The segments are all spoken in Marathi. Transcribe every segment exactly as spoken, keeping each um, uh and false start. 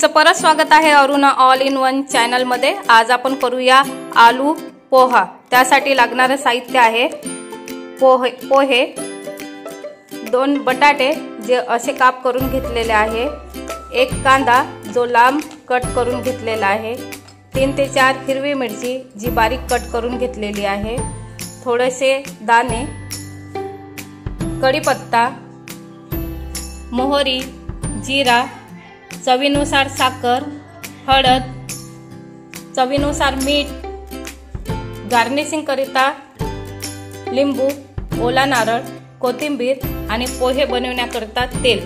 तुमचं परत स्वागत आहे Aruna all in one channel मध्ये। आज आपण करूया आलू पोहा। त्यासाठी लागणारे साहित्य आहे पोहे पोहे दोन बटाटे जे असे काप करून घेतलेले आहे, एक कांदा जो लांब कट करून घेतलेला आहे, तीन ते चार हिरवी मिरची जी बारीक कट करून घेतलेली आहे, थोडेसे दाणे, कढीपत्ता, मोहरी, जीरा, चवीनुसार साखर, हळद, चवीनुसार मीठ, गार्निशिंग करिता लिंबू, ओला नारळ, कोथिंबीर आणि पोहे बनवण्याकरिता तेल।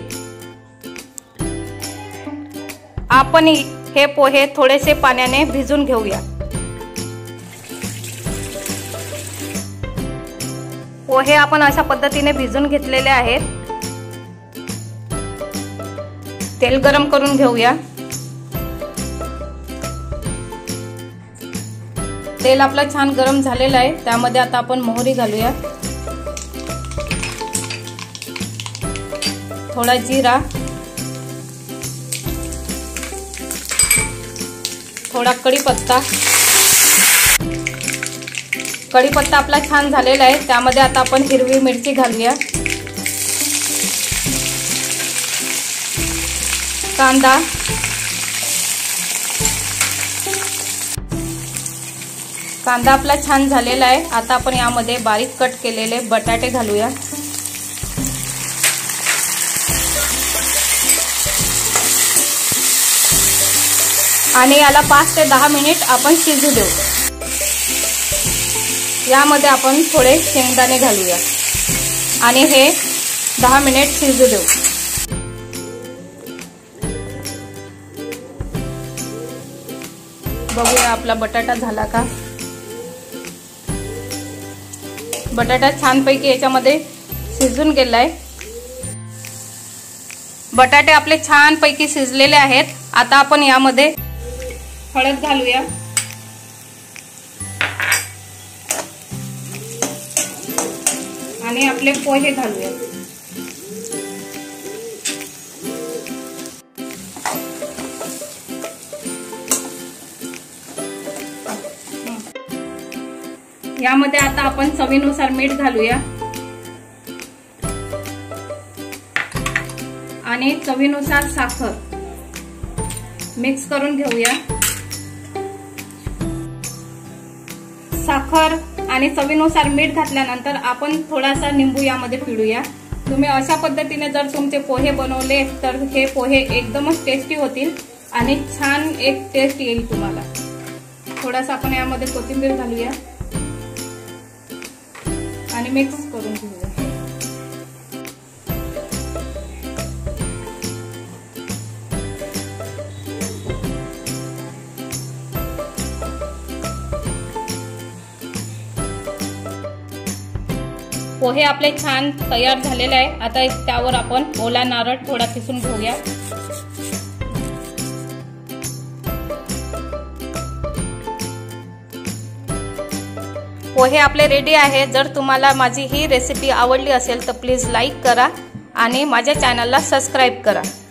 आपण हे पोहे थोडेसे पाण्याने भिजून घेऊया। पोहे आपण अशा पद्धतीने भिजून घेतलेले आहेत। तेल गरम करून घेऊया। तेल आपलं छान गरम झालेलं आहे, त्यामध्ये आता आपण मोहरी घालूया, थोडा जीरा, थोडा कढीपत्ता। कढीपत्ता आपला छान झालेला आहे, त्यामध्ये आता आपण हिरवी मिरची घालूया, कांदा, कांदा आपला छान झालेला आहे। आता आपण यामध्ये बारीक कट केलेले बटाटे घालूया, आणि याला पाच ते दहा मिनिट आपण शिजू देऊ। यामध्ये आपण थोडे शेंगदाणे घालूया आणि हे दहा मिनिट शिजू देऊ। बघूया आपला बटाटा झाला का। बटाटा छानपैकी याच्यामध्ये शिजून गेलाय। बटाटे आपले छानपैकी शिजलेले आहेत। आता आपण यामध्ये हळद घालूया, आणि आपले पोहे घालूया। यामध्ये आता आपण चवीनुसार मीठ घालूया आणि चवीनुसार साखर मिक्स करून घेऊया। साखर आणि चवीनुसार मीठ घातल्यानंतर आपण थोडासा निंबू यामध्ये पिळूया। तुम्ही अशा पद्धतीने जर तुमचे पोहे बनवले तर हे पोहे एकदमच टेस्टी होतील आणि छान एक टेस्ट येईल तुम्हाला। थोडासा आपण यामध्ये कोथिंबीर घालूया आणि मिक्स करून घेऊया। पोहे आपले छान तयार झालेले आहे। आता त्यावर आपण ओला नारळ थोडा किसून घेऊया। पोहे आपले रेडी आहे। जर तुम्हाला माझी ही रेसिपी आवडली असेल तर प्लीज लाईक करा आणि माझ्या चॅनलला सबस्क्राईब करा।